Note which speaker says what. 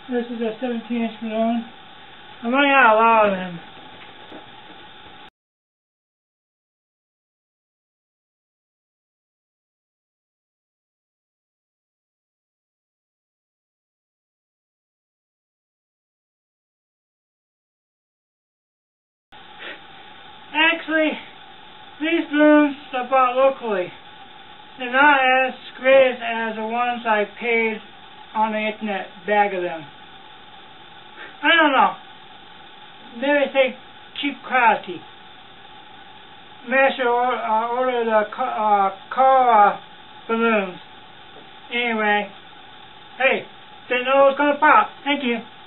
Speaker 1: This is a 17-inch balloon. I'm running out of a lot of them. Actually, these balloons I bought locally. They're not as great as the ones I paid on the internet, bag of them. I don't know. Maybe I say cheap quality. Maybe I should order the car balloons. Anyway, hey, didn't know it was going to pop. Thank you.